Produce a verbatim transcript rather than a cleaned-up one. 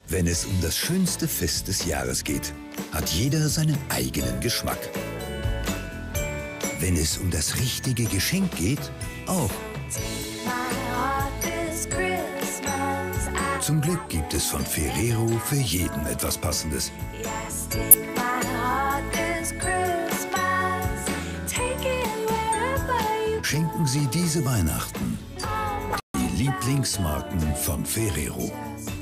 Wenn es um das schönste Fest des Jahres geht, hat jeder seinen eigenen Geschmack. Wenn es um das richtige Geschenk geht, auch. Zum Glück gibt es von Ferrero für jeden etwas Passendes. Schenken Sie diese Weihnachten die Lieblingsmarken von Ferrero.